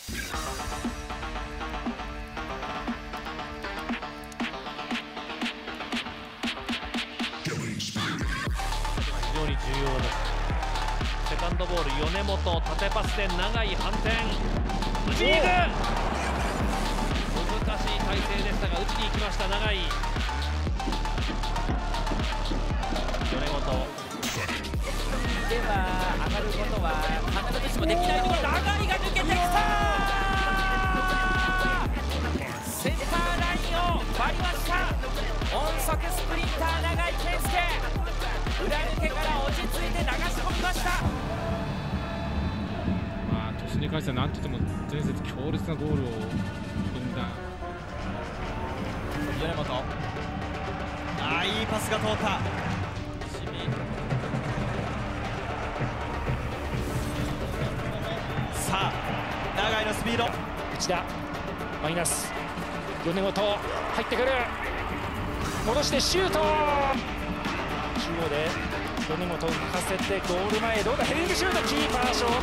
非常に重要です。セカンドボール、米本縦パスで長い反転、打ちに行く。難しい体勢でしたが打ちに行きました。長い米本では上がることは必ずしもできないところ、長いが抜けてきた。センターラインを割りました。音速スプリンター長井健介、裏抜けから落ち着いて流し込みました。 鳥栖に関しては何といっても前節強烈なゴールを生んだ米本、いいパスが通った。さあ長井のスピード、 内田マイナス、米本入ってくる、戻してシュート、中央で米本を浮かせてゴール前、どうだ、ヘディングシュート、キーパー正面。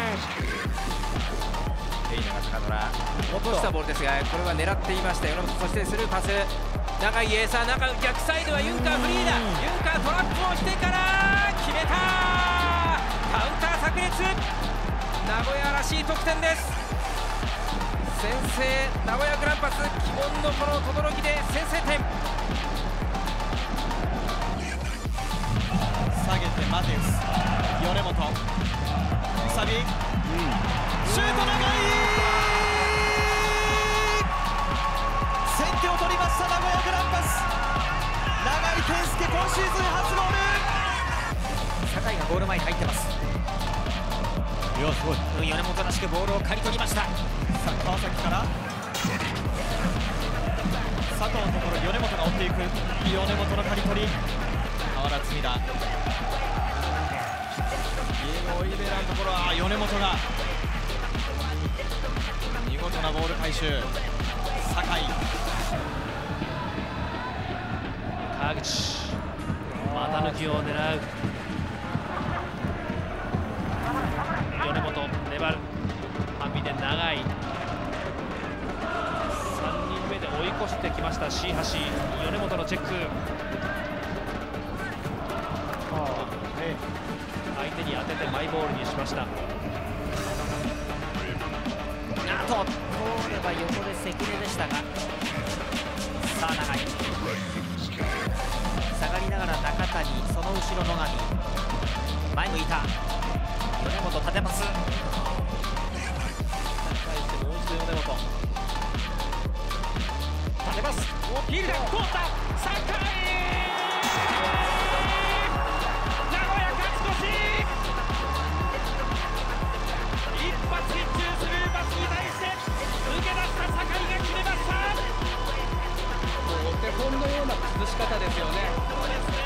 長坂虎落としたボールですが、これは狙っていました米本。そしてスルーパス、長井へ、さあ中逆サイドはユンカーフリーだ。ユンカートラップをしてから決めた。カウンター炸裂、名古屋らしい得点です。先制名古屋グランパス、鬼門のこの轟で先制点。下げてマテウス、米本サビ、シュート長い、先手を取りました名古屋グランパス。長井健介今シーズン初ゴール。酒井がゴール前に入ってます。いやすごい、米本らしくボールを刈り取りました。さあ川崎から佐藤のところ、米本が追っていく。米本の刈り取り、河原積田、イエゴ・オリベラのところは米本が見事なボール回収。酒井、 川口股抜きを狙う。米本粘る、半身で長い、3人目で追い越してきました。椎橋、米本のチェック、相手に当ててマイボールにしました。通れば横で関根でしたが、さあ長い下がりながら中谷、その後ろ野上、前向いた米本縦パス、返してもう一度米本縦パス、フィールダー通った、酒井、名古屋勝ち越し。一発一中スルーパスに対して抜け出した酒井が決めました。もうお手本のような崩し方ですよね。